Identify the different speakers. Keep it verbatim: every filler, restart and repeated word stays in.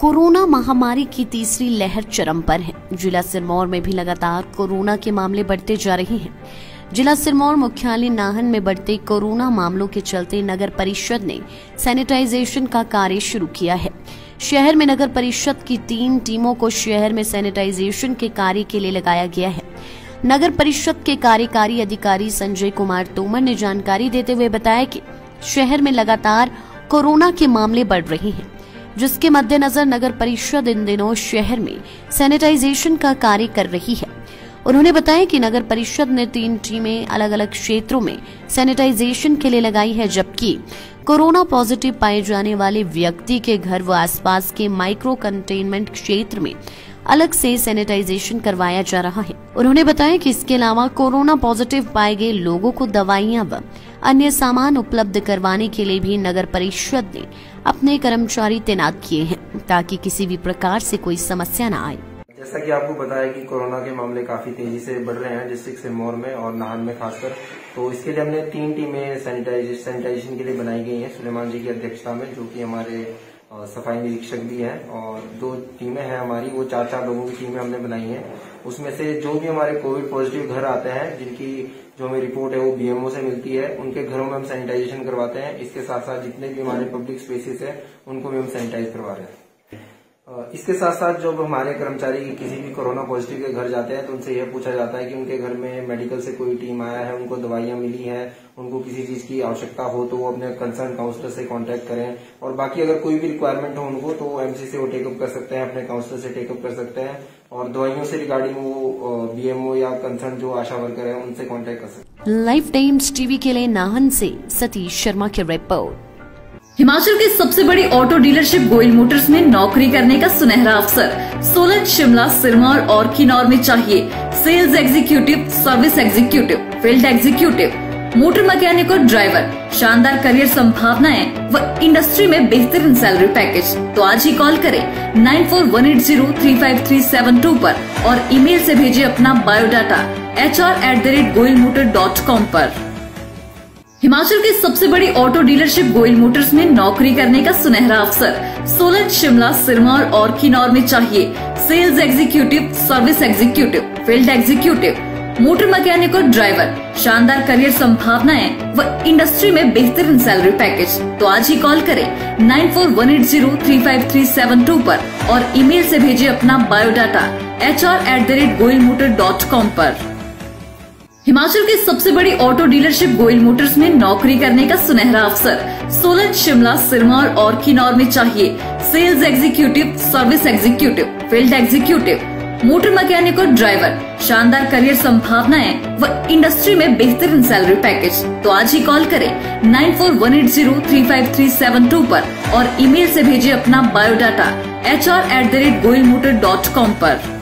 Speaker 1: Corona महामारी की तीसरी लहर चरम पर है। जिला सिरमौर में भी लगातार कोरोना के मामले बढ़ते जा रहे हैं। जिला सिरमौर मुख्यालय नाहन में बढ़ते कोरोना मामलों के चलते नगर परिषद ने सैनिटाइजेशन का कार्य शुरू किया है। शहर में नगर परिषद की तीन टीमों को शहर में सैनिटाइजेशन के कार्य के लिए लगाया गया है। नगर परिषद के कार्यकारी अधिकारी संजय कुमार तोमर ने जानकारी देते हुए बताया कि शहर में लगातार कोरोना के मामले बढ़ रहे हैं, जिसके मद्देनजर नगर परिषद इन दिनों शहर में सैनिटाइजेशन का कार्य कर रही है। उन्होंने बताया कि नगर परिषद ने तीन टीमें अलग अलग क्षेत्रों में सैनिटाइजेशन के लिए लगाई है, जबकि कोरोना पॉजिटिव पाए जाने वाले व्यक्ति के घर व आसपास के माइक्रो कंटेनमेंट क्षेत्र में अलग से सैनिटाइजेशन करवाया जा रहा है। उन्होंने बताया कि इसके अलावा कोरोना पॉजिटिव पाए गए लोगों को दवाइयां व अन्य सामान उपलब्ध करवाने के लिए भी नगर परिषद ने अपने कर्मचारी तैनात किए हैं, ताकि किसी भी प्रकार से कोई समस्या न आए।
Speaker 2: जैसा कि आपको पता है कि कोरोना के मामले काफी तेजी से बढ़ रहे हैं डिस्ट्रिक्ट सिरमौर में और नाहन में खासकर, तो इसके लिए हमने तीन टीमें सैनिटाइजेशन सैनिटाइजेशन के लिए बनाई गई हैं सुलेमान जी की अध्यक्षता में, जो कि हमारे सफाई निरीक्षक भी हैं, और दो टीमें हैं हमारी, वो चार चार लोगों की टीमें हमने बनाई हैं। उसमें से जो भी हमारे कोविड पॉजिटिव घर आते हैं, जिनकी जो हमें रिपोर्ट है वो बीएमओ से मिलती है, उनके घरों में हम सैनिटाइजेशन करवाते हैं। इसके साथ साथ जितने भी हमारे पब्लिक स्पेसेस है उनको भी हम सैनिटाइज करवा रहे हैं। इसके साथ साथ जब हमारे कर्मचारी किसी भी कोरोना पॉजिटिव के घर जाते हैं तो उनसे यह पूछा जाता है कि उनके घर में मेडिकल से कोई टीम आया है, उनको दवाइयां मिली हैं, उनको किसी चीज की आवश्यकता हो तो वो अपने कंसर्न काउंसलर से कांटेक्ट करें, और बाकी अगर कोई भी रिक्वायरमेंट हो उनको तो वो एमसी से वो टेकअप कर सकते हैं, अपने काउंसलर से टेकअप कर सकते हैं, और दवाइयों से रिगार्डिंग वो बीएमओ या कंसर्न जो आशा वर्कर है उनसे कॉन्टेक्ट कर सकते हैं।
Speaker 1: लाइफ टाइम्स टीवी के लिए नाहन से सतीश शर्मा की रिपोर्ट।
Speaker 3: हिमाचल की सबसे बड़ी ऑटो डीलरशिप गोयल मोटर्स में नौकरी करने का सुनहरा अवसर सोलन, शिमला, सिरमौर और किन्नौर में चाहिए sales executive, service executive, field executive, motor mechanic और ड्राइवर। शानदार करियर संभावनाएं व इंडस्ट्री में बेहतरीन सैलरी पैकेज। तो आज ही कॉल करें nine four one eight zero three five three seven two पर और ईमेल से भेजिए अपना biodata H R at the rate Goyal motor dot com पर। हिमाचल की सबसे बड़ी ऑटो डीलरशिप गोयल मोटर्स में नौकरी करने का सुनहरा अवसर सोलन, शिमला, सिरमौर और किन्नौर में चाहिए sales executive, service executive, field executive, motor mechanic और ड्राइवर। शानदार करियर संभावनाएं व इंडस्ट्री में बेहतरीन सैलरी पैकेज। तो आज ही कॉल करें nine four one eight zero three five three seven two पर और ईमेल से भेजिए अपना biodata H R at the rate Goyal motor dot com पर। हिमाचल की सबसे बड़ी ऑटो डीलरशिप गोयल मोटर्स में नौकरी करने का सुनहरा अवसर सोलन, शिमला, सिरमौर और किन्नौर में चाहिए sales executive, service executive, field executive, motor mechanic और ड्राइवर। शानदार करियर संभावनाएं व इंडस्ट्री में बेहतरीन सैलरी पैकेज। तो आज ही कॉल करें nine four one eight zero three five three seven two पर और ईमेल से भेजिए अपना biodata H R at the rate Goyal motor dot com पर।